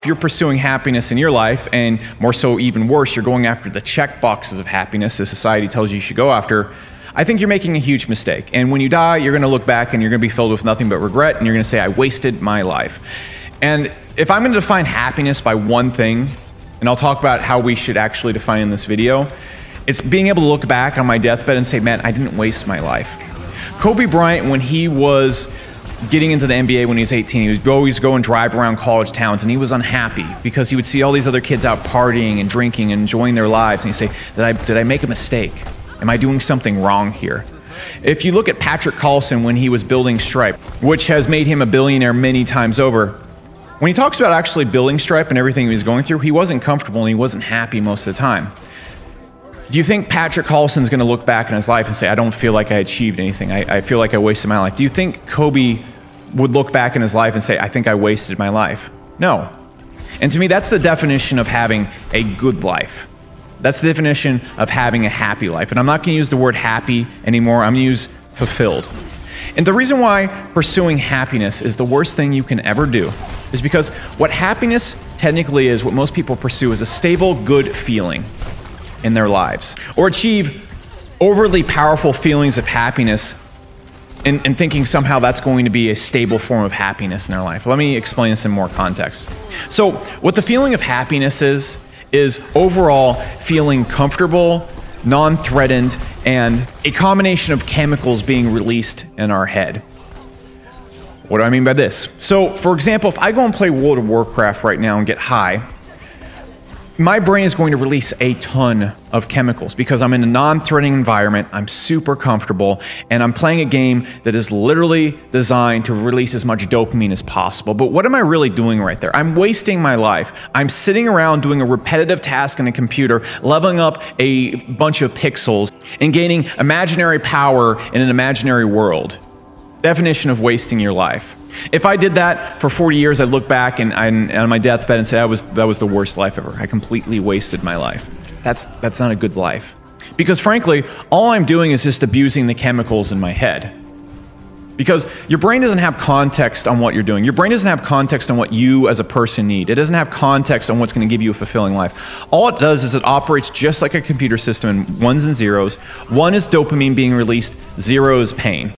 If you're pursuing happiness in your life, and more so even worse, you're going after the check boxes of happiness as society tells you should go after, I think you're making a huge mistake. And when you die, you're going to look back and you're going to be filled with nothing but regret, and you're going to say, I wasted my life. And if I'm going to define happiness by one thing, and I'll talk about how we should actually define in this video, it's being able to look back on my deathbed and say, man, I didn't waste my life. Kobe Bryant, when he was getting into the NBA when he was 18, he would always go and drive around college towns, and he was unhappy because he would see all these other kids out partying and drinking and enjoying their lives, and he'd say, did I make a mistake? Am I doing something wrong here? If you look at Patrick Carlson when he was building Stripe, which has made him a billionaire many times over, when he talks about actually building Stripe and everything he was going through, he wasn't comfortable and he wasn't happy most of the time. Do you think Patrick Carlson's going to look back in his life and say, I don't feel like I achieved anything. I feel like I wasted my life. Do you think Kobe would look back in his life and say, I think I wasted my life? No. And to me, that's the definition of having a good life. That's the definition of having a happy life. And I'm not going to use the word happy anymore. I'm going to use fulfilled. And the reason why pursuing happiness is the worst thing you can ever do is because what happiness technically is, what most people pursue, is a stable, good feeling in their lives, or achieve overly powerful feelings of happiness and thinking somehow that's going to be a stable form of happiness in their life. Let me explain this in more context. So what the feeling of happiness is overall feeling comfortable, non-threatened, and a combination of chemicals being released in our head. What do I mean by this? So, for example, if I go and play World of Warcraft right now and get high, my brain is going to release a ton of chemicals because I'm in a non-threatening environment, I'm super comfortable, and I'm playing a game that is literally designed to release as much dopamine as possible. But what am I really doing right there? I'm wasting my life. I'm sitting around doing a repetitive task on a computer, leveling up a bunch of pixels, and gaining imaginary power in an imaginary world. Definition of wasting your life. If I did that for 40 years, I'd look back and on my deathbed and say that was the worst life ever. I completely wasted my life. That's not a good life. Because frankly, all I'm doing is just abusing the chemicals in my head. Because your brain doesn't have context on what you're doing. Your brain doesn't have context on what you as a person need. It doesn't have context on what's going to give you a fulfilling life. All it does is it operates just like a computer system in ones and zeros. One is dopamine being released, zero is pain.